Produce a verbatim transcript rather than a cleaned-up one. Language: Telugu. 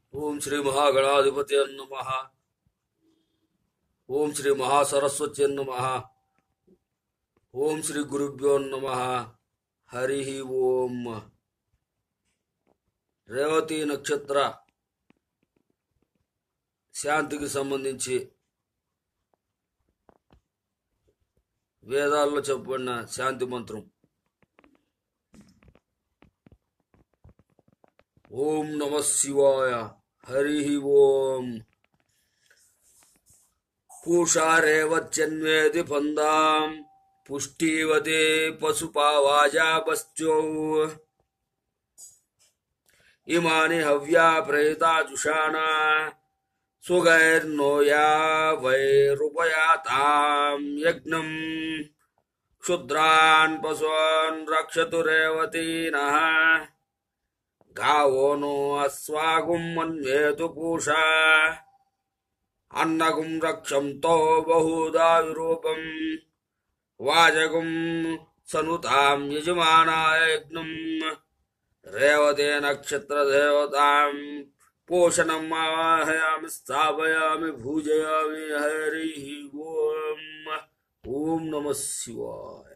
ओम श्री महागणाधिपति नमः। ओम श्री महासरस्वती नमः। ओम श्री गुरुभ्यो नमः। हरि ओम। రేవతి నక్షత్ర శాంతికి సంబంధించి వేదాల్లో చెప్పబడిన శాంతి మంత్రం ఓం నమః శివాయ। హరి ఓం। పూషా రేవత్యన్వేది పందాం పుష్టివతే పశుపావాజా బస్త్యౌ ఇమాని హవ్యా ప్రేతాజుషాణా సుగైర్నోయా వైరుపయాతాం యజ్ఞం క్షుద్రాన్ పశూన్ రక్షతు రేవతీనః గావో నో అస్వాగుం మన్యేతు పూషా అన్నగుం రక్షంతో బహుదా విరూపం వాజగుం సనుతాం యజమానాయ యజ్ఞం రేవతే నక్షత్ర దేవతాం పోషణం ఆవాహయామి స్థాపయామి పూజయామి। హరి ఓం। ఓం నమః శివాయ।